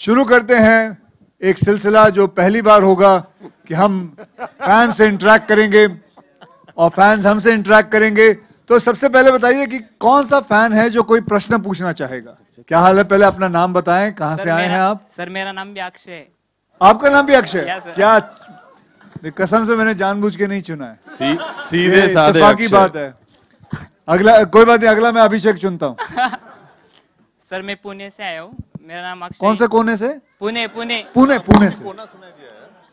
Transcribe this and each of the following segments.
शुरू करते हैं एक सिलसिला जो पहली बार होगा कि हम फैन से इंटरेक्ट करेंगे और फैंस हमसे इंटरेक्ट करेंगे। तो सबसे पहले बताइए कि कौन सा फैन है जो कोई प्रश्न पूछना चाहेगा। क्या हाल है? पहले अपना नाम बताएं, कहां से आए हैं आप? सर मेरा नाम भी अक्षय है। आपका नाम भी अक्षय? क्या कसम से मैंने जानबूझ के नहीं चुना है। सीधे साधे अक्षय। बात है। अगला कोई बात नहीं, अगला मैं अभिषेक चुनता हूँ। सर मैं पुणे से आया हूँ, मेरा नाम अक्षय। कौन से कोने से? पुणे पुणे पुणे पुणे से। कोना सुना दिया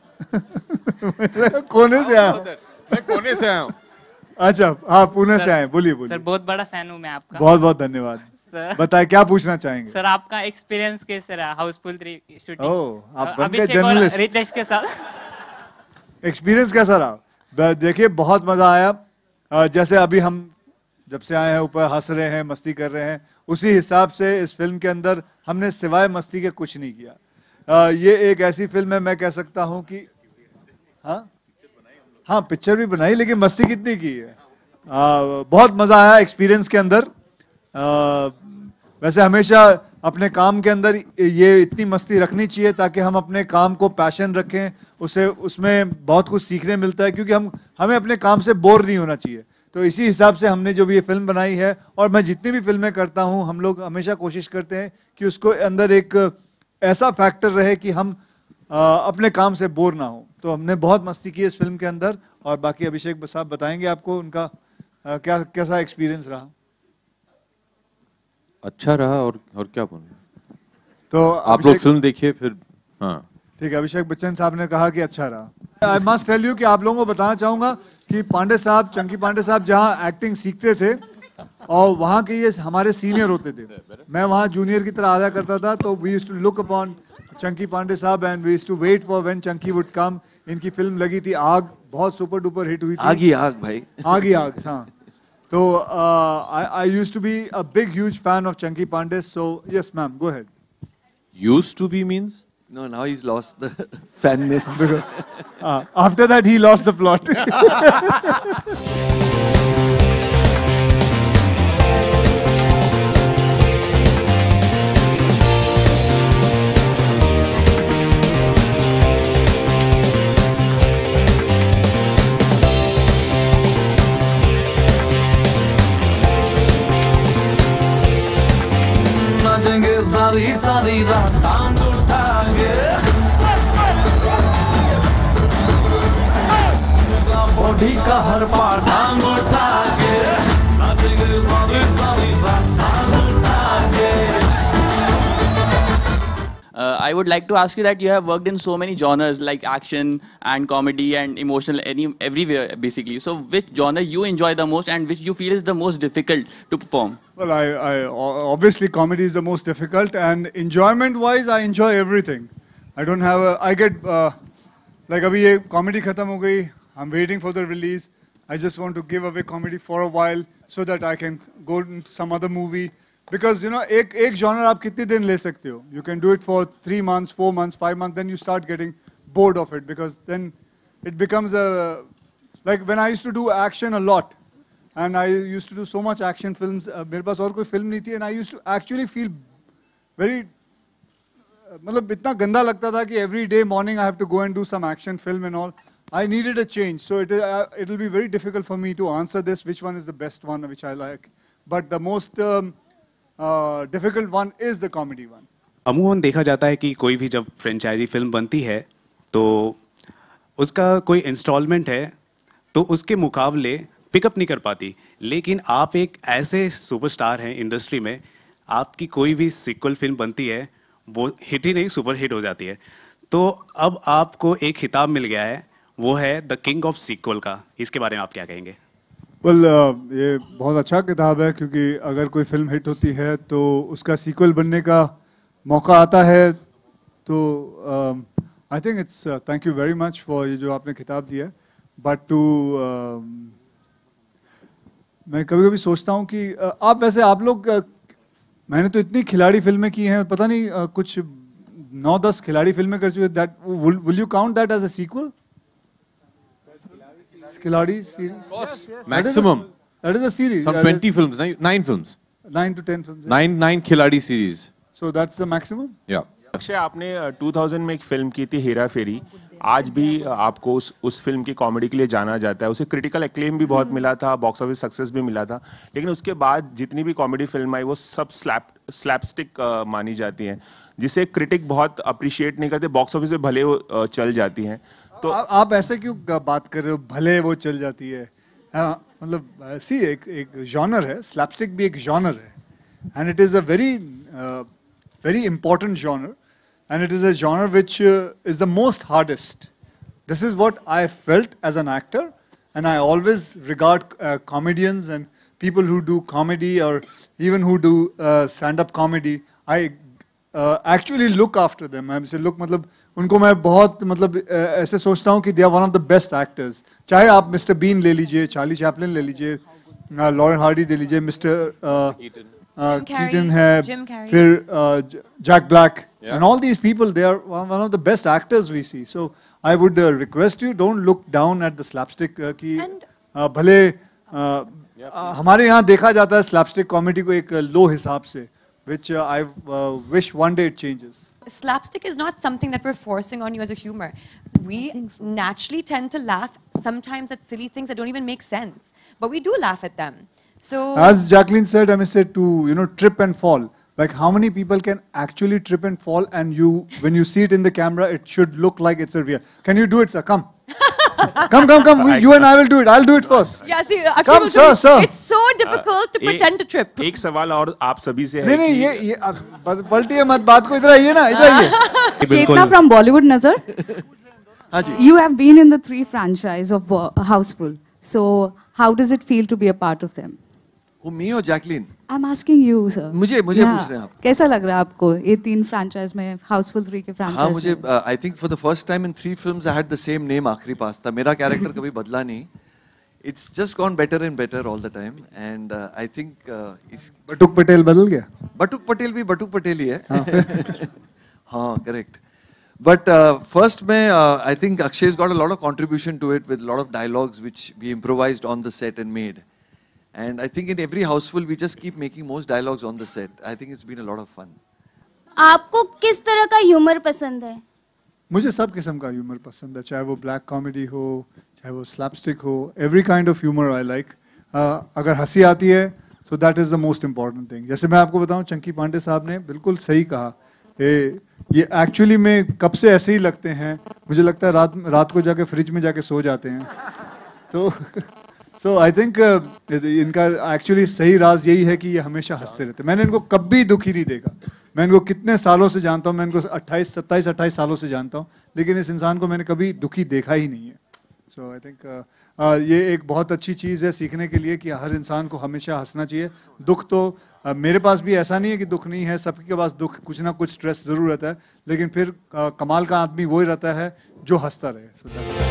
कोने से आया? मैं कोने से आया हूँ। अच्छा, हाँ पुणे से आए। बोलिए बोलिए। सर बहुत बड़ा फैन हूँ मैं आपका। बहुत बहुत धन्यवाद सर। बताए क्या पूछना चाहेंगे? सर आपका एक्सपीरियंस कैसे रहा हाउसफुल 3 शूटिंग? ओह, आप बन गए अभिषेक और जर्नलिस्ट। रितेश के साथ एक्सपीरियंस कैसा रहा? देखिए बहुत मजा आया। जैसे अभी हम जब से आए हैं ऊपर हंस रहे हैं, मस्ती कर रहे हैं, उसी हिसाब से इस फिल्म के अंदर हमने सिवाय मस्ती के कुछ नहीं किया। ये एक ऐसी फिल्म है, मैं कह सकता हूं कि हाँ पिक्चर भी बनाई, लेकिन मस्ती कितनी की है। बहुत मजा आया एक्सपीरियंस के अंदर। वैसे हमेशा अपने काम के अंदर ये इतनी मस्ती रखनी चाहिए ताकि हम अपने काम को पैशन रखें, उसे उसमें बहुत कुछ सीखने मिलता है, क्योंकि हमें अपने काम से बोर नहीं होना चाहिए। तो इसी हिसाब से हमने जो भी ये फिल्म बनाई है, और मैं जितनी भी फिल्में करता हूं, हम लोग हमेशा कोशिश करते हैं कि उसको अंदर एक ऐसा फैक्टर रहे कि हम अपने काम से बोर ना हो। तो हमने बहुत मस्ती की इस फिल्म के अंदर, और बाकी अभिषेक साहब बताएंगे आपको उनका क्या कैसा एक्सपीरियंस रहा। अच्छा रहा और क्या बोलूं। तो आप लोग फिल्म देखिए फिर। हाँ ठीक है, अभिषेक बच्चन साहब ने कहा कि अच्छा रहा। आई मस्ट टेल यू कि आप लोगों को बताना चाहूंगा कि पांडे साहब, चंकी पांडे साहब जहां एक्टिंग सीखते थे और वहां के ये हमारे सीनियर होते थे, मैं वहां जूनियर की तरह आया करता था। तो we used to look upon Chunky Pandey साहब and we used to wait for when Chunky would come. इनकी फिल्म लगी थी आग, बहुत सुपर डुपर हिट हुई थी। आग ही आग भाई, आग ही आग। हाँ, तो I used to be a big huge fan of Chunky Pandey. So yes ma'am, go ahead. Used to be means? No, now he's lost the fanness. After that he lost the plot. सारी सारी रात टांग उठाएंगे, body का हर part टांग उठाएंगे, नाचेंगे सारी सारी रात टांग उठाएंगे। I would like to ask you that you have worked in so many genres like action and comedy and emotional, everywhere basically. So which genre you enjoy the most and which you feel is the most difficult to perform? Well, I obviously comedy is the most difficult, and enjoyment wise I enjoy everything. I don't have a, I get like अभी ये comedy खत्म हो गई, I'm waiting for the release. I just want to give away comedy for a while so that I can go into some other movie. Because you know, एक genre आप कितने दिन ले सकते हो? You can do it for 3 months, 4 months, 5 months. Then you start getting bored of it, because then it becomes a, like when I used to do action a lot, and I used to do so much action films. मेरे पास और कोई film नहीं थी, and I used to actually feel very, मतलब इतना गंदा लगता था कि every day morning I have to go and do some action film and all. I needed a change, so it will be very difficult for me to answer this. Which one is the best one, which I like? But the most difficult one is the comedy one. अमूमन देखा जाता है कि कोई भी जब franchise film बनती है तो उसका कोई इंस्टॉलमेंट है तो उसके मुकाबले पिकअप नहीं कर पाती, लेकिन आप एक ऐसे सुपरस्टार हैं इंडस्ट्री में, आपकी कोई भी सीक्वल फिल्म बनती है वो हिट ही नहीं सुपर हिट हो जाती है। तो अब आपको एक खिताब मिल गया है, वो है द किंग ऑफ सीक्वल का। इसके बारे में आप क्या कहेंगे? Well, ये बहुत अच्छा किताब है, क्योंकि अगर कोई फिल्म हिट होती है तो उसका सीक्वल बनने का मौका आता है। तो I think it's thank you very much for ये जो आपने किताब दिया। बट टू मैं कभी कभी सोचता हूँ कि आप लोग मैंने तो इतनी खिलाड़ी फिल्में की हैं, पता नहीं कुछ 9-10 खिलाड़ी फिल्में कर चुके। That will you count that as a sequel? Khiladi series? Yes. Maximum. That is a series. Some 20 films, 9 films. 9 to 10 films. 9 Khiladi series. So that's the maximum? Yeah. Akshay, आपने 2000 में एक फिल्म की थी हेरा फेरी। आज भी आपको उस फिल्म की कॉमेडी के लिए जाना जाता है। उसे क्रिटिकल एक्लेम भी बहुत मिला था, बॉक्स ऑफिस सक्सेस भी मिला था, लेकिन उसके बाद जितनी भी कॉमेडी फिल्म आई वो सब स्लैपस्टिक मानी जाती हैं, जिसे क्रिटिक बहुत अप्रिशिएट नहीं करते। बॉक्स ऑफिस पे भले वो चल जाती हैं। तो आप ऐसे क्यों बात कर रहे हो, भले वो चल जाती है? मतलब सी एक जॉनर है, स्लैपस्टिक भी एक जॉनर है, and it is a very important genre, and it is a genre which is the most hardest. This is what I felt as an actor, and I always regard comedians and people who do comedy or even who do stand-up comedy. I actually look after them. I say look, मतलब उनको मैं बहुत मतलब ऐसे सोचता हूँ कि they are one of the best actors. चाहे आप मिस्टर बीन ले लीजिए, चार्ली चैपलिन ले लीजिए, लॉरेन हार्डी ले लीजिए, मिस्टर Keaton है, फिर Jack Black, and all these people, they are one of the best actors we see. So I would request you, don't look down at the slapstick कि भले हमारे यहाँ देखा जाता है slapstick comedy को एक low हिसाब से, which I wish one day it changes. Slapstick is not something that we're forcing on you as a humor. We naturally tend to laugh sometimes at silly things that don't even make sense, but we do laugh at them. So, as Jacqueline said, I said to trip and fall. Like how many people can actually trip and fall, and when you see it in the camera, it should look like it's a real. Can you do it, sir? Come. come. You and I will do it. I'll do it first. Yeah, see, Akshay come, sir. It's so difficult to pretend to trip. एक सवाल और आप सभी से है नहीं ये पलटिए मत बात को, इधर आइए ना, इधर आइए. Chetna from Bollywood Nazar. You have been in the 3 franchise of Housefull. So how does it feel to be a part of them? Who, me or Jacqueline? I'm asking you, sir. मुझे पूछ रहे हैं आप. कैसा लग रहा है आपको ये 3 फ्रैंचाइज में, Housefull 3 के फ्रैंचाइज? हाँ, मुझे I think for the first time in 3 films I had the same name आखिरी पास था. मेरा कैरेक्टर कभी बदला नहीं. It's just gone better and better all the time, and I think बटुक पटेल बदल गया? बटुक पटेल भी बटुक पटेल ही है. हाँ, correct. But first में I think Akshay's got a lot of contribution to it with a lot of dialogues which we improvised on the set and made. And I think in every Housefull we just keep making most dialogues on the set. I think it's been a lot of fun. आपको किस तरह का humour पसंद है? मुझे सब किस्म का ह्यूमर पसंद है, चाहे वो ब्लैक कॉमेडी हो, चाहे वो स्लैपस्टिक हो. Every kind of humour I like. अगर हंसी आती है so that is the most important thing. जैसे मैं आपको बताऊं, चंकी पांडे साहब ने बिल्कुल सही कहा. ये एक्चुअली में कब से ऐसे ही लगते हैं, मुझे लगता है रात को जाके फ्रिज में जाके सो जाते हैं. तो So I think इनका एक्चुअली सही राज यही है कि ये हमेशा हंसते रहते. मैंने इनको कभी दुखी नहीं देखा. मैं इनको कितने सालों से जानता हूँ, मैं इनको 27-28 सालों से जानता हूँ, लेकिन इस इंसान को मैंने कभी दुखी देखा ही नहीं है. So I think ये एक बहुत अच्छी चीज़ है सीखने के लिए कि हर इंसान को हमेशा हंसना चाहिए. दुख तो मेरे पास भी ऐसा नहीं है कि दुख नहीं है, सबके पास दुख कुछ ना कुछ स्ट्रेस जरूर रहता है, लेकिन फिर कमाल का आदमी वही रहता है जो हंसता रहे.